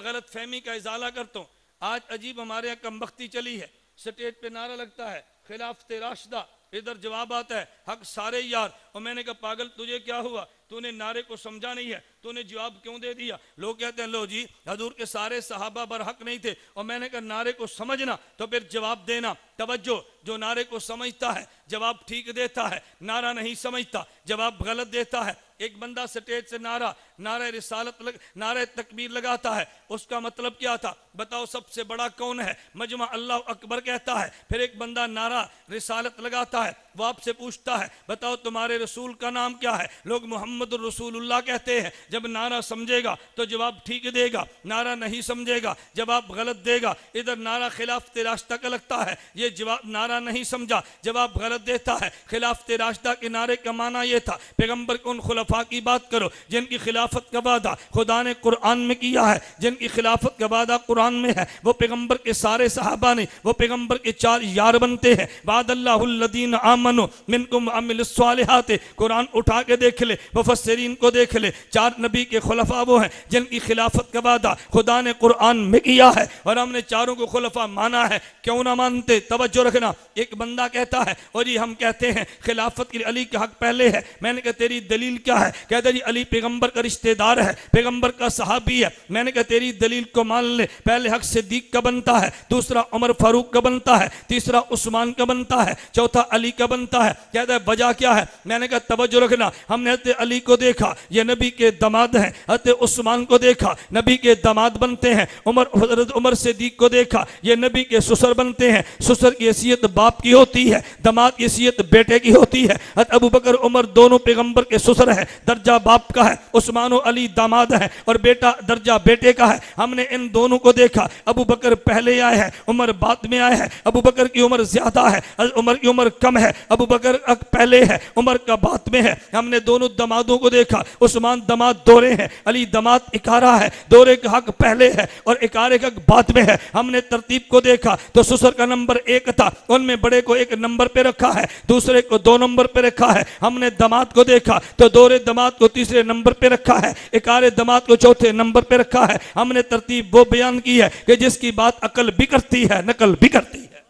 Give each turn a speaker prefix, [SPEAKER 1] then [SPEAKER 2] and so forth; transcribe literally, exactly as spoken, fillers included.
[SPEAKER 1] गलत फहमी का इजाला करता हूँ। आज अजीब हमारे यहाँ कमबख्ती चली है, स्टेज पे नारा लगता है खिलाफत राशिदा, इधर जवाब आता है हक सारे यार। और मैंने कहा पागल तुझे क्या हुआ, तूने नारे को समझा नहीं है, तूने जवाब क्यों दे दिया। लोग कहते हैं लो जी हजूर के सारे सहाबा बरहक नहीं थे। और मैंने कहा नारे को समझना तो फिर जवाब देना। तवज्जो, जो नारे को समझता है जवाब ठीक देता है, नारा नहीं समझता जवाब गलत देता है। एक बंदा स्टेज से नारा नारे रिसालत लग, नारे तकबीर लगाता है, उसका मतलब क्या था बताओ, सबसे बड़ा कौन है, मजमा अल्लाह अकबर कहता है। फिर एक बंदा नारा रिसालत लगाता है, वो आपसे पूछता है बताओ तुम्हारे रसूल का नाम क्या है, लोग मोहम्मद रसूलुल्लाह कहते हैं। जब नारा समझेगा तो जवाब ठीक देगा, नारा नहीं समझेगा जवाब गलत देगा। इधर नारा खिलाफत राशिदा का लगता है, ये जवाब नारा नहीं समझा जवाब गलत देता है। खिलाफत राशिदा के नारे का माना यह था पैगंबर के उन खुलफा की बात करो जिनकी खिलाफत का वादा खुदा ने कुरान में किया है, जिनकी खिलाफत का वादा कुरान में है। वो पैगंबर के सारे सहाबा ने, वो पैगंबर के चार यार बनते हैं। वादल्लाहुल्लज़ीना आमनु मिनकुम अमिलुस सालिहात, कुरान उठा के देख ले, मुफस्सिरीन को देख ले, चार नबी के खुलफा वो हैं जिनकी खिलाफत का वादा खुदा ने कुरान में किया है और हमने चारों को खुलफा माना है। क्यों ना मानते, तवज्जो रखना। एक बंदा कहता है और ये हम कहते हैं खिलाफत के लिए अली का हक पहले है। मैंने कहा तेरी दलील क्या है, कहता जी अली पैगंबर का रिश्तेदार है, पैगंबर का सहाबी है। मैंने कहा तेरी दलील को मान ले, पहले हक सिद्दीक का बनता है, दूसरा उमर फारूक का बनता है, तीसरा उस्मान का बनता है, चौथा अली का बनता है। कहता है वजह क्या है, मैंने कहा तवज्जो रखना। हमने हज़रत अली को देखा, ये नबी के दामाद हैं, हज़रत उस्मान को देखा, नबी के दामाद बनते हैं, उमर हज़रत उमर सिद्दीक को देखा, ये नबी के ससुर बनते हैं। ससुर की हैसियत बाप की होती है, दामाद की हैसियत बेटे की होती है। हज़रत अबू बकर उमर दोनों पैगंबर के ससुर हैं, दर्जा बाप का है। उस्मान और अली दामाद हैं और बेटा दर्जा बेटे का है। हमने इन दोनों को देखा, अबू बकर पहले आए हैं, उमर बाद में आए हैं। अबू बकर की उम्र ज्यादा है, उमर की उम्र कम है, अबू बकर पहले है, उमर का बाद में है। हमने दोनों दमादों को देखा, उस्मान दमाद दोरे हैं, अली दमाद इकारा है, दोरे का हक पहले है और इकारे का हक बाद में है। हमने तरतीब को देखा तो ससुर का नंबर एक था, उनमें बड़े को एक नंबर पे रखा है, दूसरे को दो नंबर पे रखा है। हमने दमाद को देखा तो दोरे दमाद को तीसरे नंबर पे रखा है, इकारे दमाद को चौथे नंबर पे रखा है। हमने तरतीब वो बयान की है कि जिसकी बात अकल भी करती है नकल भी करती है।